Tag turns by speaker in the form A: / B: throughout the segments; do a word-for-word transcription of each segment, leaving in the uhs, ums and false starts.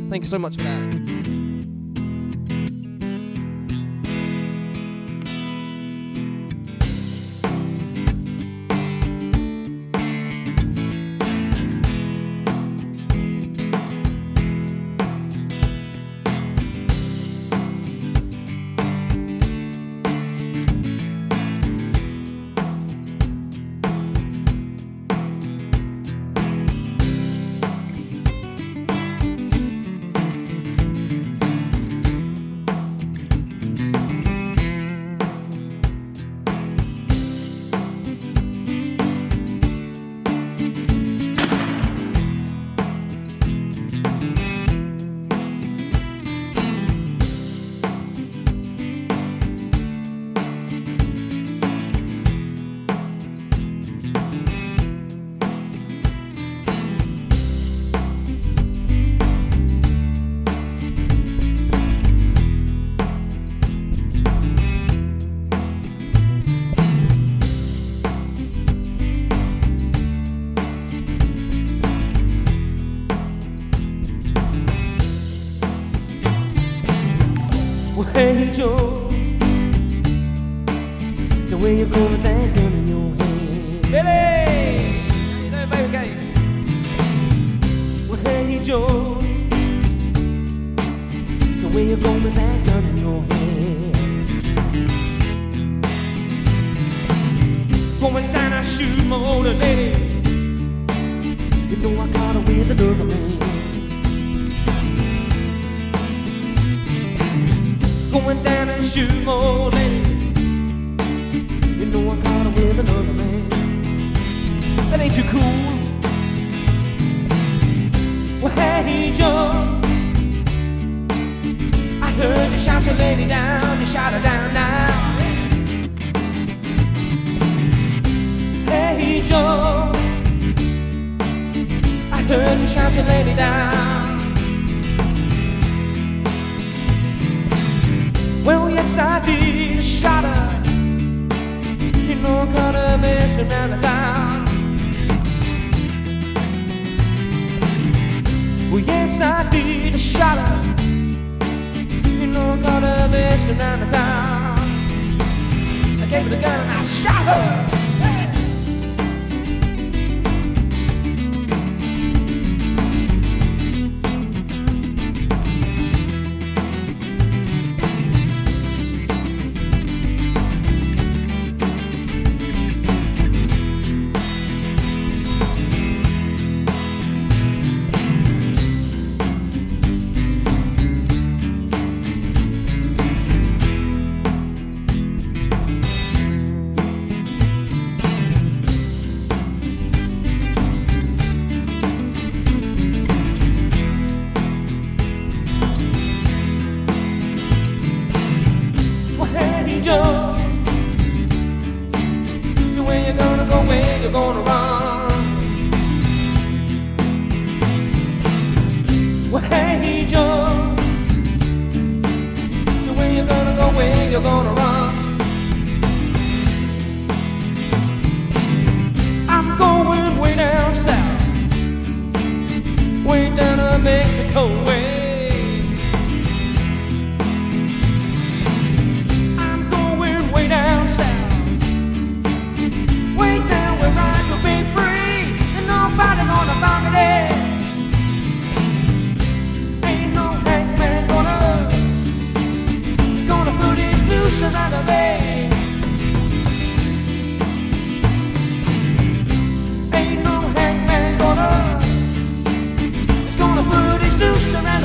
A: Thank you so much for that. Hey Joe, so where you go with that gun in your hand? Billy! How you doing, baby cakes? Well, hey Joe, so where you go with that gun in your hand? Going down, I shoot my older lady. You know I caught her with another man. Going down and shoot my old lady. You know I caught her with another man. That ain't too cool. Well, hey Joe, I heard you shout your lady down. You shot her down now. Hey Joe, I heard you shout your lady down. Well, yes, I did, shot her. You know I caught her messing around the town. Well, yes, I did, shot her. You know I caught her messing around the town. I gave her the gun and I shot her. Joe, so where you gonna go, where you gonna run? Well, hey Joe, so where you gonna go, where you gonna run? I'm going way down south, way down to Mexico way.
B: Ain't no hangman gonna, it's gonna put his noose around.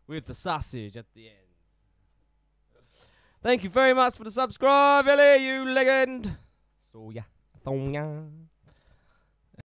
A: with the sausage at the end. Thank you very much for the subscribe, Ellie, you legend. So yeah, so yeah.